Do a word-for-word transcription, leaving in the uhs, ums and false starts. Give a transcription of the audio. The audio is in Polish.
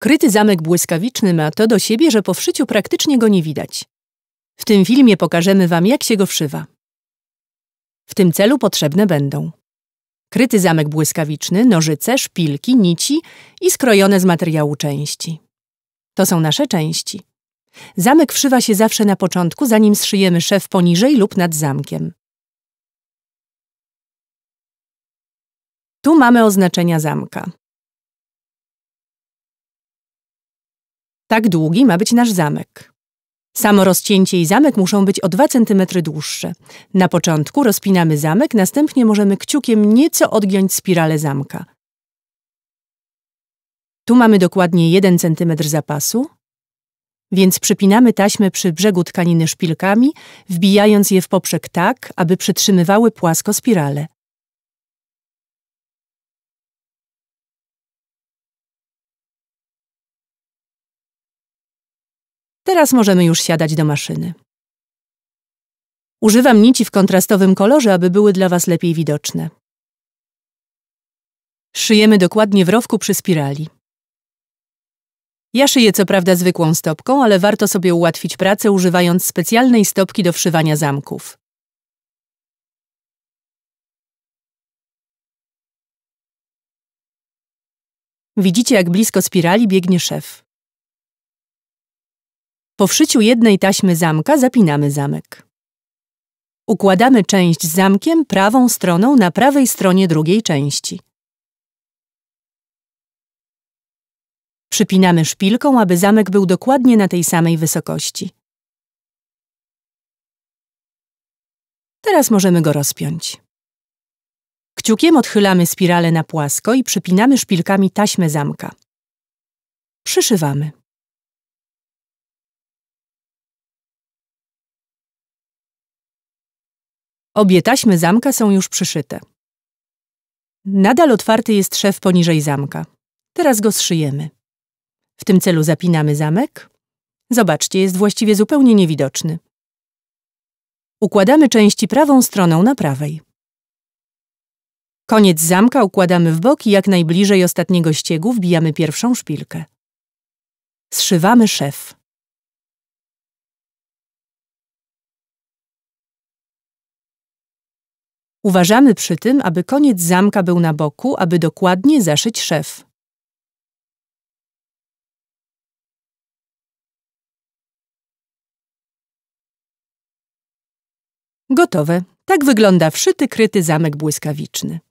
Kryty zamek błyskawiczny ma to do siebie, że po wszyciu praktycznie go nie widać. W tym filmie pokażemy Wam, jak się go wszywa. W tym celu potrzebne będą kryty zamek błyskawiczny, nożyce, szpilki, nici i skrojone z materiału części. To są nasze części. Zamek wszywa się zawsze na początku, zanim zszyjemy szef poniżej lub nad zamkiem. Tu mamy oznaczenia zamka. Tak długi ma być nasz zamek. Samo rozcięcie i zamek muszą być o dwa centymetry dłuższe. Na początku rozpinamy zamek, następnie możemy kciukiem nieco odgiąć spiralę zamka. Tu mamy dokładnie jeden centymetr zapasu, więc przypinamy taśmę przy brzegu tkaniny szpilkami, wbijając je w poprzek tak, aby przytrzymywały płasko spiralę. Teraz możemy już siadać do maszyny. Używam nici w kontrastowym kolorze, aby były dla Was lepiej widoczne. Szyjemy dokładnie w rowku przy spirali. Ja szyję co prawda zwykłą stopką, ale warto sobie ułatwić pracę, używając specjalnej stopki do wszywania zamków. Widzicie, jak blisko spirali biegnie szef. Po wszyciu jednej taśmy zamka zapinamy zamek. Układamy część z zamkiem prawą stroną na prawej stronie drugiej części. Przypinamy szpilką, aby zamek był dokładnie na tej samej wysokości. Teraz możemy go rozpiąć. Kciukiem odchylamy spiralę na płasko i przypinamy szpilkami taśmę zamka. Przyszywamy. Obie taśmy zamka są już przyszyte. Nadal otwarty jest szef poniżej zamka. Teraz go zszyjemy. W tym celu zapinamy zamek. Zobaczcie, jest właściwie zupełnie niewidoczny. Układamy części prawą stroną na prawej. Koniec zamka układamy w bok i jak najbliżej ostatniego ściegu wbijamy pierwszą szpilkę. Zszywamy szef. Uważamy przy tym, aby koniec zamka był na boku, aby dokładnie zaszyć szef. Gotowe. Tak wygląda wszyty kryty zamek błyskawiczny.